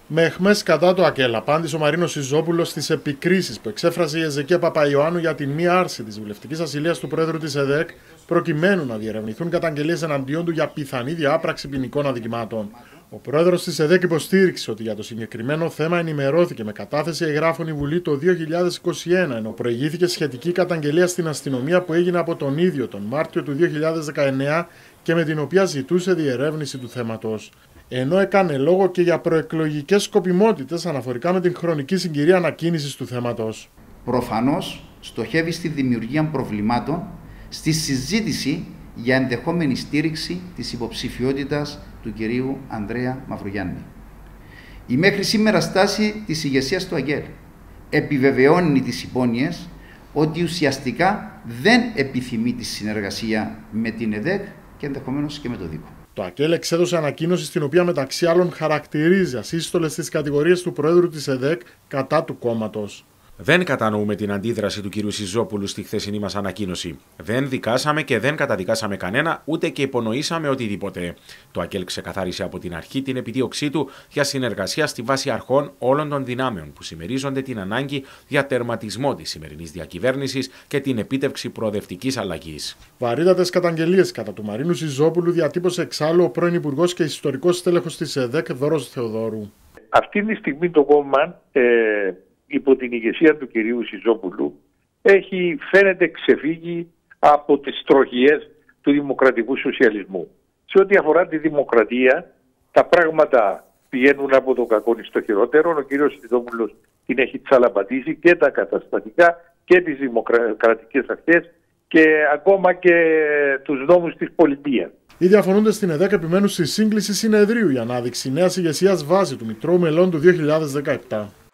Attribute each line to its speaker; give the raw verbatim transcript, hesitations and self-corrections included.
Speaker 1: Με αιχμές κατά το ΑΚΕΛ, απάντησε ο Μαρίνος Σιζόπουλος στις επικρίσεις που εξέφρασε η Εζεκία Παπαϊωάννου για την μη άρση της βουλευτικής ασυλίας του Πρόεδρου της ΕΔΕΚ, προκειμένου να διερευνηθούν καταγγελίες εναντίον του για πιθανή διάπραξη ποινικών αδικημάτων. Ο πρόεδρος της ΕΔΕΚ υποστήριξε ότι για το συγκεκριμένο θέμα ενημερώθηκε με κατάθεση εγγράφων η Βουλή το δύο χιλιάδες είκοσι ένα, ενώ προηγήθηκε σχετική καταγγελία στην αστυνομία που έγινε από τον ίδιο τον Μάρτιο του δύο χιλιάδες δεκαεννέα και με την οποία ζητούσε διερεύνηση του θέματος. Ενώ έκανε λόγο και για προεκλογικές σκοπιμότητες αναφορικά με την χρονική συγκυρία ανακοίνησης του θέματος.
Speaker 2: Προφανώς στοχεύει στη δημιουργία προβλημάτων στη συζήτηση για ενδεχόμενη στήριξη της υποψηφιότητας του κυρίου Ανδρέα Μαυρογιάννη. Η μέχρι σήμερα στάση της ηγεσίας του ΑΚΕΛ επιβεβαιώνει τις υπόνοιες ότι ουσιαστικά δεν επιθυμεί τη συνεργασία με την ΕΔΕΚ και ενδεχομένως και με το ΔΥΚΟ.
Speaker 1: Το ΑΚΕΛ εξέδωσε ανακοίνωση στην οποία μεταξύ άλλων χαρακτηρίζει ασύστολες τις κατηγορίες του Προέδρου της ΕΔΕΚ κατά του κόμματος.
Speaker 3: Δεν κατανοούμε την αντίδραση του κ. Σιζόπουλου στη χθεσινή μας ανακοίνωση. Δεν δικάσαμε και δεν καταδικάσαμε κανένα, ούτε και υπονοήσαμε οτιδήποτε. Το ΑΚΕΛ ξεκαθάρισε από την αρχή την επιδίωξή του για συνεργασία στη βάση αρχών όλων των δυνάμεων που συμμερίζονται την ανάγκη για τερματισμό της σημερινής διακυβέρνησης και την επίτευξη προοδευτικής αλλαγής.
Speaker 1: Βαρύτατες καταγγελίες κατά του Μαρίνου Σιζόπουλου διατύπωσε εξάλλου ο πρώην Υπουργός και ιστορικός στέλεχος της ΕΔΕΚ, Δώρος Θεοδόρου.
Speaker 4: Αυτή τη στιγμή το κόμμα, ε, υπό την ηγεσία του κυρίου Σιζόπουλου, έχει φαίνεται ξεφύγει από τις τροχιές του δημοκρατικού σοσιαλισμού. Σε ό,τι αφορά τη δημοκρατία, τα πράγματα πηγαίνουν από το κακό στο χειρότερο. Ο κύριος Σιζόπουλος την έχει τσαλαπατήσει και τα καταστατικά και τις δημοκρατικές αρχές και ακόμα και τους νόμους της πολιτείας.
Speaker 1: Οι διαφωνούντες στην ΕΔΕΚ επιμένουν στη σύγκληση συνεδρίου για ανάδειξη νέας ηγεσίας βάση του Μητρώου Μελών του δύο χιλιάδες δεκαεπτά.